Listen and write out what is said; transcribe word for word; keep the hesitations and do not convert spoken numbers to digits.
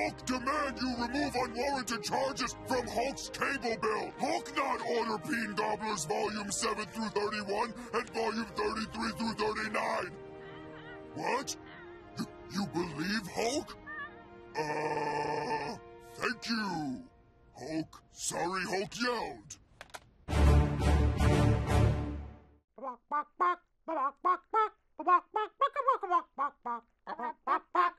Hulk demand you remove unwarranted charges from Hulk's cable bill. Hulk not order Peen Gobblers Volume seven through thirty-one and Volume thirty-three through thirty-nine. What? Y- you believe Hulk? Uh, thank you. Hulk, sorry Hulk yelled. Bok, bok, bok, bok, bok, bok, bok, bok, bok, bok, bok, bok, bok, bok, bok, bok, bok, bok.